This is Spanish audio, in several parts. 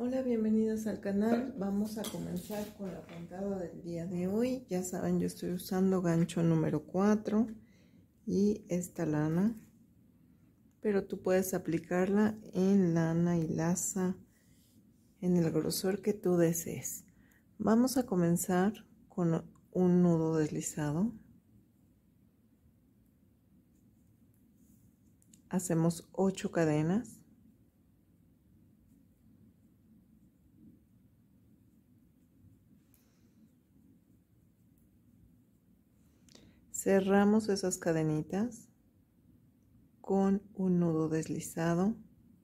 Hola, bienvenidos al canal. Vamos a comenzar con la puntada del día de hoy. Ya saben, yo estoy usando gancho número 4 y esta lana, pero tú puedes aplicarla en lana y laza en el grosor que tú desees. Vamos a comenzar con un nudo deslizado. Hacemos 8 cadenas. Cerramos esas cadenitas con un nudo deslizado.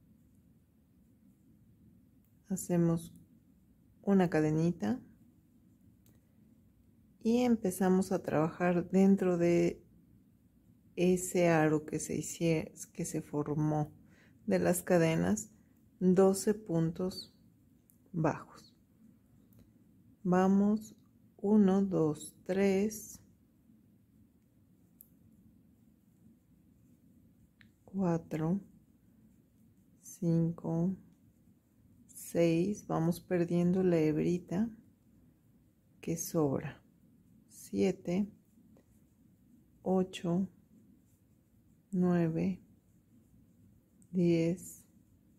Hacemos una cadenita y empezamos a trabajar dentro de ese aro que se formó de las cadenas, 12 puntos bajos. Vamos 1, 2, 3, 4, 5, 6, vamos perdiendo la hebrita que sobra, 7, 8, 9, 10,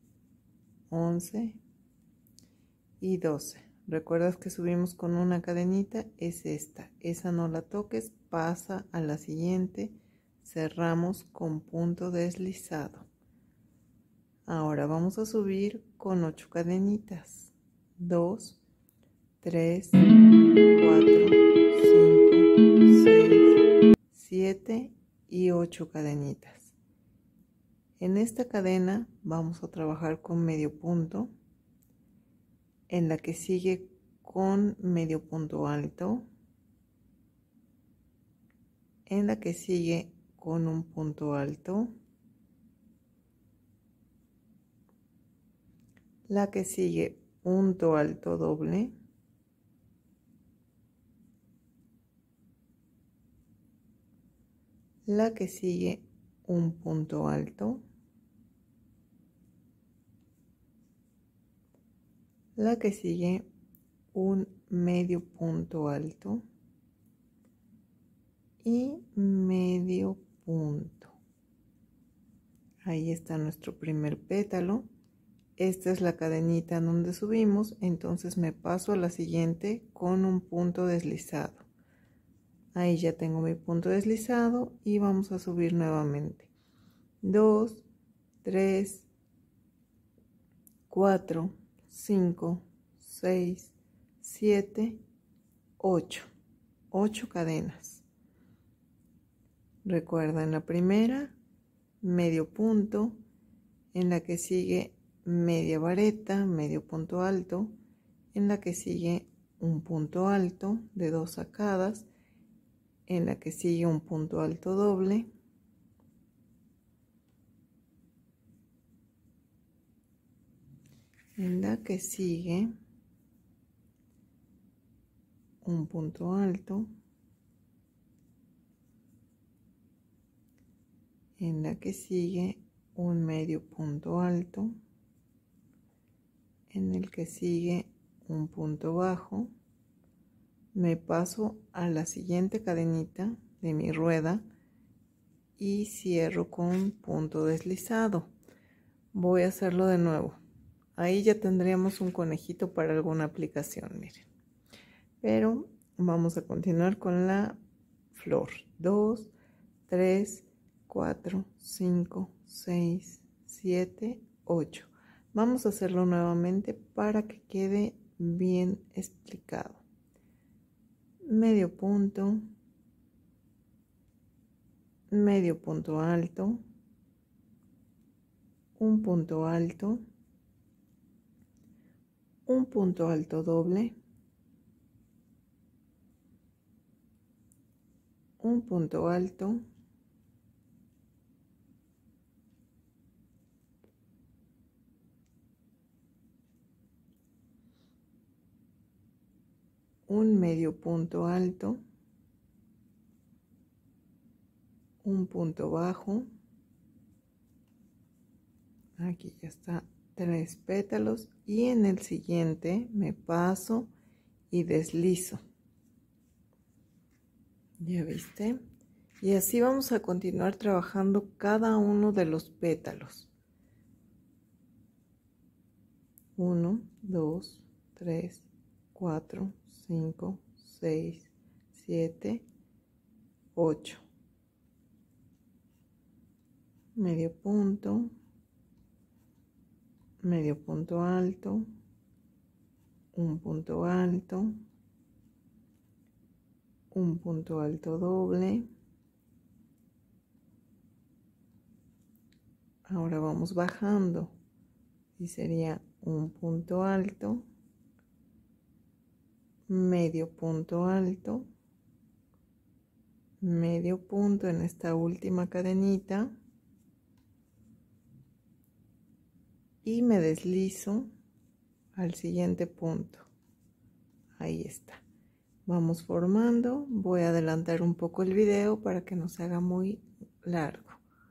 11 y 12. Recuerdas que subimos con una cadenita, es esta, esa no la toques, pasa a la siguiente, cerramos con punto deslizado. Ahora vamos a subir con 8 cadenitas, 2, 3, 4, 5, 6, 7 y 8 cadenitas. En esta cadena vamos a trabajar con medio punto, en la que sigue con medio punto alto, en la que sigue con un punto alto, la que sigue punto alto doble, la que sigue un punto alto, la que sigue un medio punto alto y medio punto. Ahí está nuestro primer pétalo. Esta es la cadenita donde subimos, entonces me paso a la siguiente con un punto deslizado. Ahí ya tengo mi punto deslizado y vamos a subir nuevamente. 2, 3, 4, 5, 6, 7, 8. 8 cadenas. Recuerda, en la primera, medio punto, en la que sigue media vareta, medio punto alto, en la que sigue un punto alto de 2 sacadas, en la que sigue un punto alto doble, en la que sigue un punto alto, en la que sigue un medio punto alto, en el que sigue un punto bajo, me paso a la siguiente cadenita de mi rueda y cierro con punto deslizado. Voy a hacerlo de nuevo. Ahí ya tendríamos un conejito para alguna aplicación, miren. Pero vamos a continuar con la flor. 2, 3, 4, 5, 6, 7, 8. Vamos a hacerlo nuevamente para que quede bien explicado. Medio punto alto, un punto alto, un punto alto doble, un punto alto, un medio punto alto, un punto bajo, aquí ya está 3 pétalos y en el siguiente me paso y deslizo. ¿Ya viste? Y así vamos a continuar trabajando cada uno de los pétalos. 1, 2, 3, 4, 5, 6, 7, 8. Medio punto alto, un punto alto, un punto alto doble. Ahora vamos bajando y sería un punto alto, medio punto alto, medio punto en esta última cadenita y me deslizo al siguiente punto. Ahí está. Vamos formando. Voy a adelantar un poco el video para que no se haga muy largo.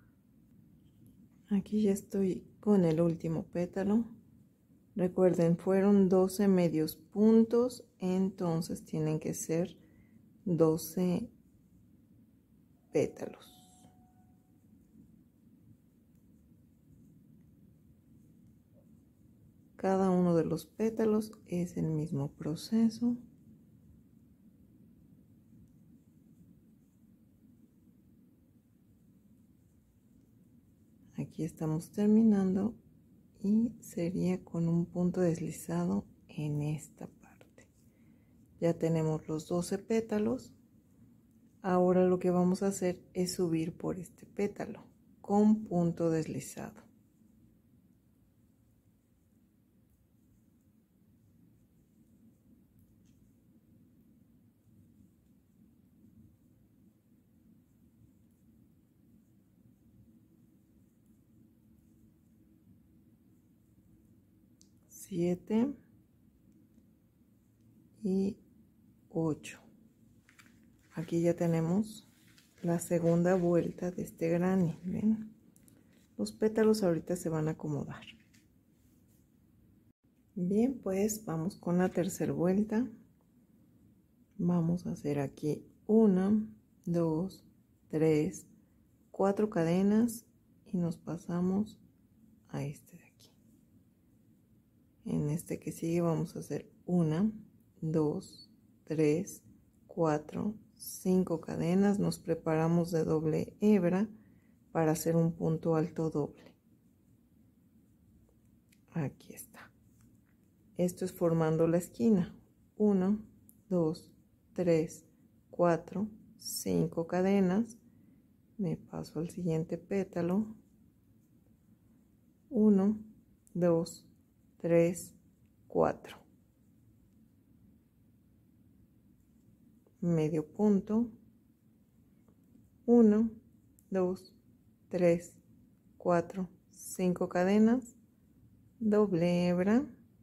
Aquí ya estoy con el último pétalo. Recuerden, fueron 12 medios puntos, entonces tienen que ser 12 pétalos. Cada uno de los pétalos es el mismo proceso. Aquí estamos terminando y sería con un punto deslizado en esta parte. Ya tenemos los 12 pétalos. Ahora lo que vamos a hacer es subir por este pétalo con punto deslizado. Siete y 8. Aquí ya tenemos la segunda vuelta de este granny. ¿Ven? Los pétalos ahorita se van a acomodar. Bien, pues vamos con la tercera vuelta. Vamos a hacer aquí 1, 2, 3, 4 cadenas y nos pasamos a este de aquí. En este que sigue vamos a hacer 1, 2, 3, 4, 5 cadenas. Nos preparamos de doble hebra para hacer un punto alto doble. Aquí está. Esto es formando la esquina. 1, 2, 3, 4, 5 cadenas. Me paso al siguiente pétalo. 1, 2, 3, 4. Medio punto. 1, 2, 3, 4, 5 cadenas. Doble hebra.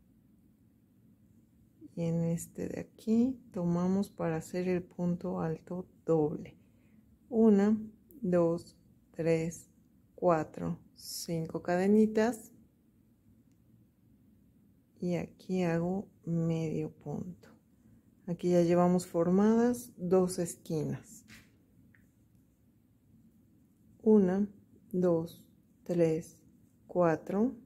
Y en este de aquí tomamos para hacer el punto alto doble. 1, 2, 3, 4, 5 cadenitas. Y aquí hago medio punto. Aquí ya llevamos formadas 2 esquinas. 1, 2, 3, 4.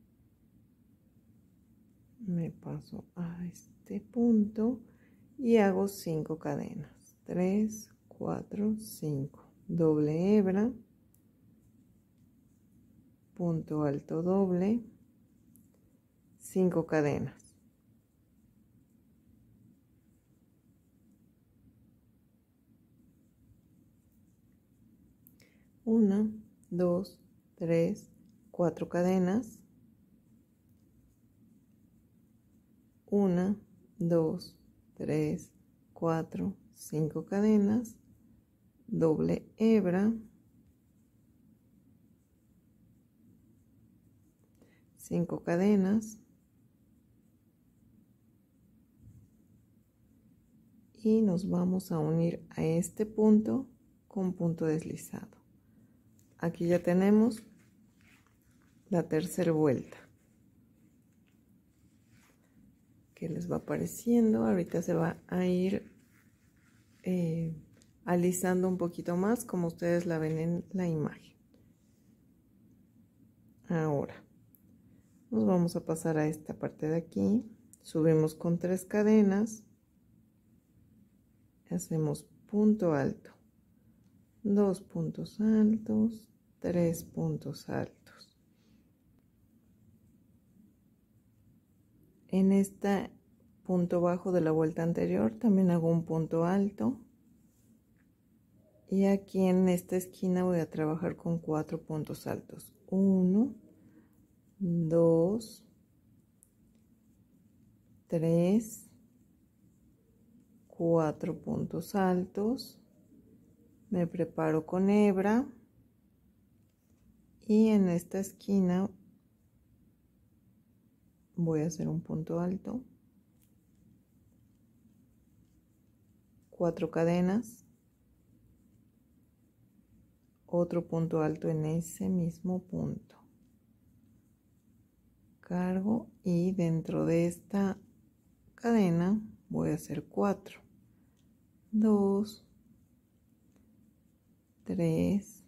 Me paso a este punto y hago 5 cadenas. 3, 4, 5. Doble hebra. Punto alto doble. 5 cadenas. Una, 2, 3, 4 cadenas. 1, 2, 3, 4, 5 cadenas. Doble hebra. 5 cadenas. Y nos vamos a unir a este punto con punto deslizado. Aquí ya tenemos la tercera vuelta. qué les va pareciendo. Ahorita se va a ir alisando un poquito más, como ustedes la ven en la imagen. Ahora nos vamos a pasar a esta parte de aquí. Subimos con 3 cadenas. Hacemos punto alto, 2 puntos altos, 3 puntos altos. En este punto bajo de la vuelta anterior también hago un punto alto. Y aquí en esta esquina voy a trabajar con 4 puntos altos. 1, 2, 3, 4 puntos altos. Me preparo con hebra. Y en esta esquina voy a hacer un punto alto. 4 cadenas. Otro punto alto en ese mismo punto. Cargo y dentro de esta cadena voy a hacer 4. 2, 3,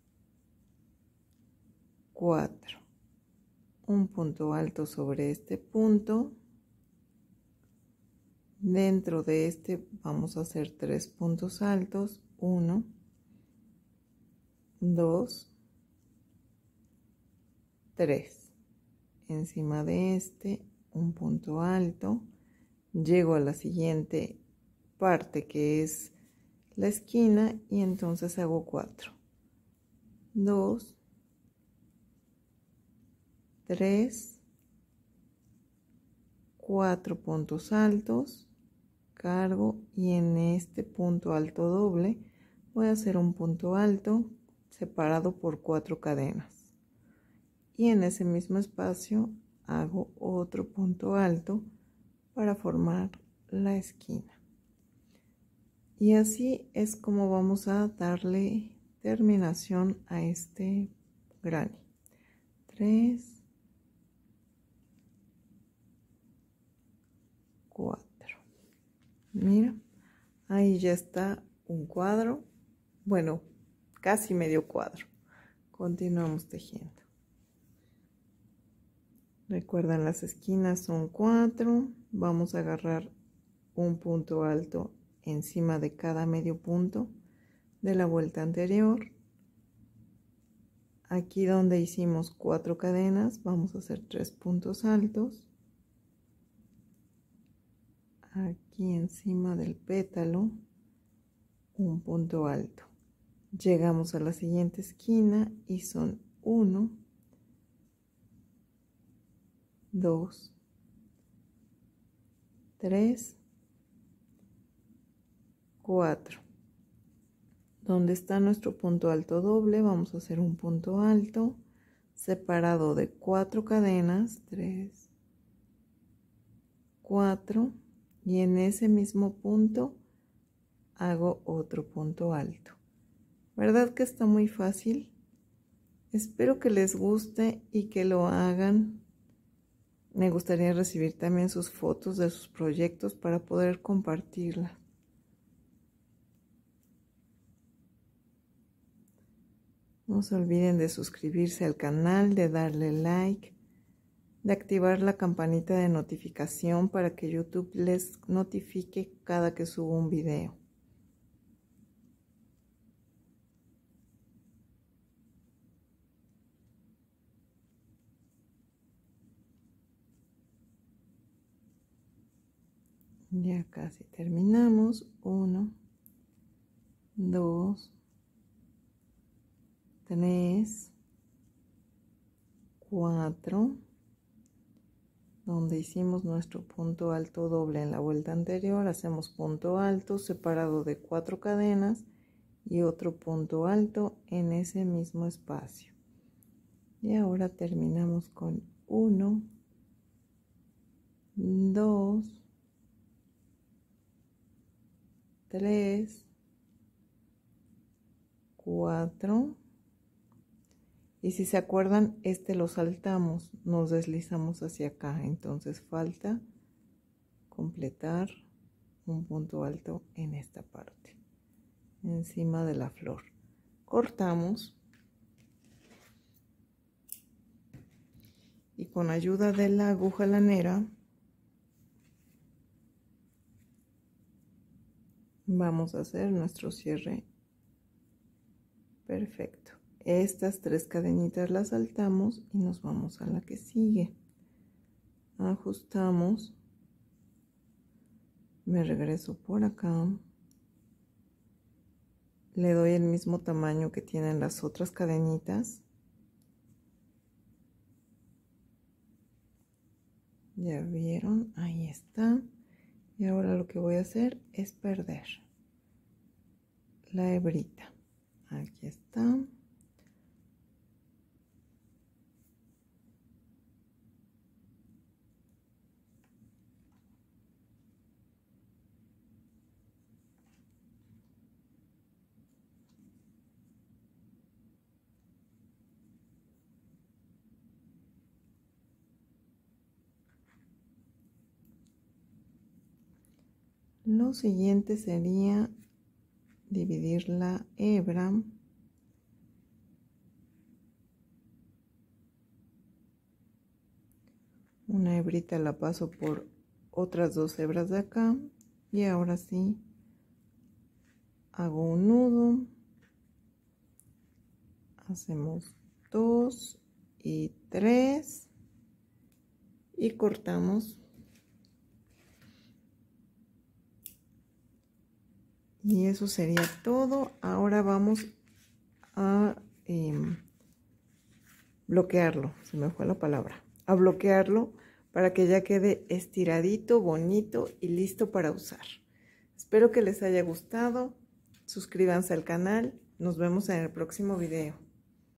4. Un punto alto sobre este punto. Dentro de este vamos a hacer 3 puntos altos. 1, 2, 3. Encima de este un punto alto. Llego a la siguiente parte que es la esquina y entonces hago 4. 2, 3, 4 puntos altos, cargo y en este punto alto doble voy a hacer un punto alto separado por 4 cadenas y en ese mismo espacio hago otro punto alto para formar la esquina. Y así es como vamos a darle terminación a este granny. 3, 4. Mira, ahí ya está un cuadro. Bueno, casi medio cuadro. Continuamos tejiendo. Recuerden, las esquinas son 4. Vamos a agarrar un punto alto encima de cada medio punto de la vuelta anterior. Aquí donde hicimos 4 cadenas vamos a hacer 3 puntos altos. Aquí encima del pétalo un punto alto. Llegamos a la siguiente esquina y son 1, 2, 3, 4. Donde está nuestro punto alto doble vamos a hacer un punto alto separado de 4 cadenas, 3, 4, y en ese mismo punto hago otro punto alto. ¿Verdad que está muy fácil? Espero que les guste y que lo hagan. Me gustaría recibir también sus fotos de sus proyectos para poder compartirlas. No se olviden de suscribirse al canal, de darle like, de activar la campanita de notificación para que YouTube les notifique cada que subo un video. Ya casi terminamos. 1, 2, 3, 4. Donde hicimos nuestro punto alto doble en la vuelta anterior, hacemos punto alto separado de 4 cadenas y otro punto alto en ese mismo espacio. Y ahora terminamos con 1, 2, 3, 4. Y si se acuerdan, este lo saltamos, nos deslizamos hacia acá, entonces falta completar un punto alto en esta parte, encima de la flor. Cortamos y con ayuda de la aguja lanera vamos a hacer nuestro cierre perfecto. Estas 3 cadenitas las saltamos y nos vamos a la que sigue. Ajustamos, me regreso por acá, le doy el mismo tamaño que tienen las otras cadenitas. Ya vieron, ahí está. Y ahora lo que voy a hacer es perder la hebrita. Aquí está. Lo siguiente sería dividir la hebra una hebrita, la paso por otras 2 hebras de acá y ahora sí hago un nudo, hacemos 2 y 3 y cortamos. Y eso sería todo. Ahora vamos a bloquearlo, se me fue la palabra, a bloquearlo para que ya quede estiradito, bonito y listo para usar. Espero que les haya gustado. Suscríbanse al canal. Nos vemos en el próximo video.